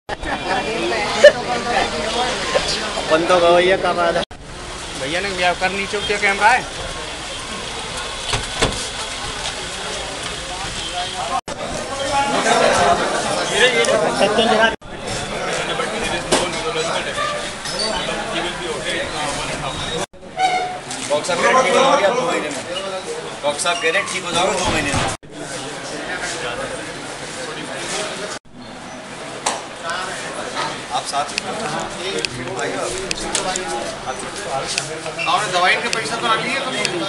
बंद तो भैया कब आ भैया ने क्या कर नीचे क्या कैमरा है। डॉक्टर साहब ठीक हो गया 2 महीने में। डॉक्टर साहब कह रहे ठीक हो जाओगे 2 महीने में। आप साथ आपने दवाई के पैसा तो लिए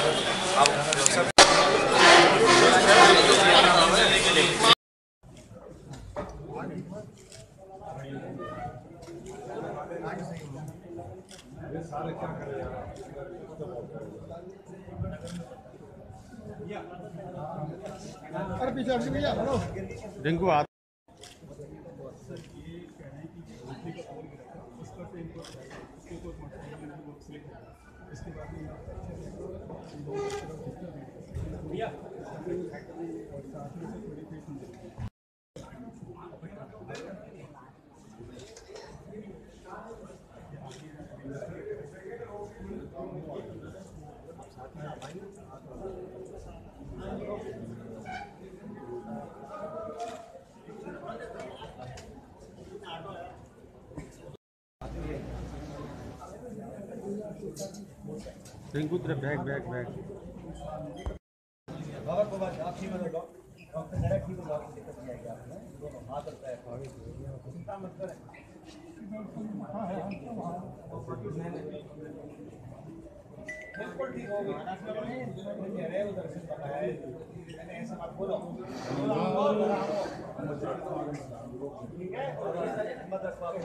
अरे पीछे भैया डेंगू आ डेंगू तरफ बैग बैग बैग बिल्कुल ठीक हो गया उधर से बताया मैंने ऐसा मत बोलो ठीक है हिम्मत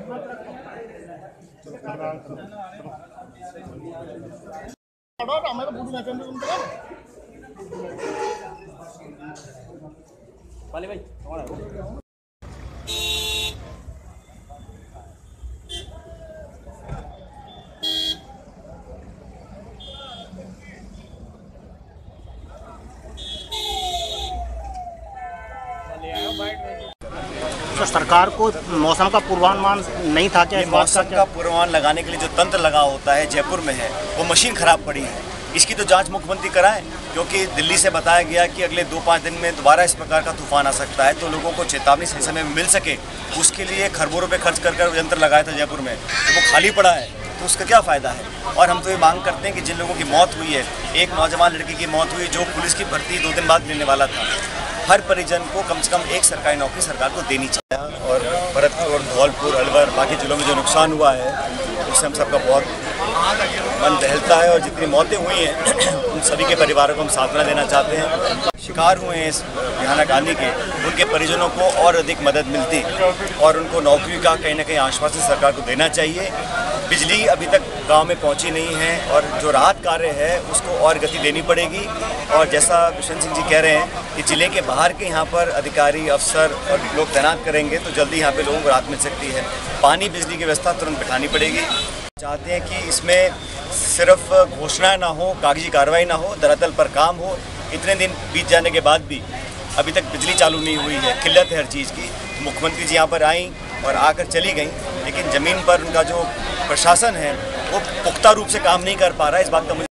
रखो हमारे पूरी मैच में वाले भाई हमारा तो सरकार को मौसम का पूर्वानुमान नहीं था क्या? मौसम का पूर्वानुमान लगाने के लिए जो तंत्र लगा होता है जयपुर में है, वो मशीन खराब पड़ी है। इसकी तो जांच मुख्यमंत्री कराएं, क्योंकि दिल्ली से बताया गया कि अगले 2-5 दिन में दोबारा इस प्रकार का तूफान आ सकता है, तो लोगों को चेतावनी सही समय में मिल सके। उसके लिए खरबों रुपये खर्च कर यंत्र लगाया था जयपुर में, तो वो खाली पड़ा है, तो उसका क्या फ़ायदा है। और हम तो ये मांग करते हैं कि जिन लोगों की मौत हुई है, एक नौजवान लड़की की मौत हुई जो पुलिस की भर्ती 2 दिन बाद लेने वाला था, हर परिजन को कम से कम एक सरकारी नौकरी सरकार को देनी चाहिए। और भरतपुर, धौलपुर, अलवर, बाकी जिलों में जो नुकसान हुआ है उससे हम सबका बहुत मन दहलता है। और जितनी मौतें हुई हैं उन सभी के परिवारों को हम सांत्वना देना चाहते हैं। शिकार हुए हैं इस भयानक आंधी के, उनके परिजनों को और अधिक मदद मिलती और उनको नौकरी का कहीं ना कहीं आश्वासन सरकार को देना चाहिए। बिजली अभी तक गांव में पहुंची नहीं है और जो राहत कार्य है उसको और गति देनी पड़ेगी। और जैसा बिशन सिंह जी कह रहे हैं कि ज़िले के बाहर के यहाँ पर अधिकारी, अफसर और लोग तैनात करेंगे तो जल्दी यहाँ पे लोगों को राहत मिल सकती है। पानी, बिजली की व्यवस्था तुरंत बिठानी पड़ेगी। चाहते हैं कि इसमें सिर्फ घोषणाएं ना हो, कागजी कार्रवाई ना हो, धरातल पर काम हो। इतने दिन बीत जाने के बाद भी अभी तक बिजली चालू नहीं हुई है, किल्लत है हर चीज़ की। मुख्यमंत्री जी यहाँ पर आई और आकर चली गई, लेकिन ज़मीन पर उनका जो प्रशासन है वो पुख्ता रूप से काम नहीं कर पा रहा है। इस बात का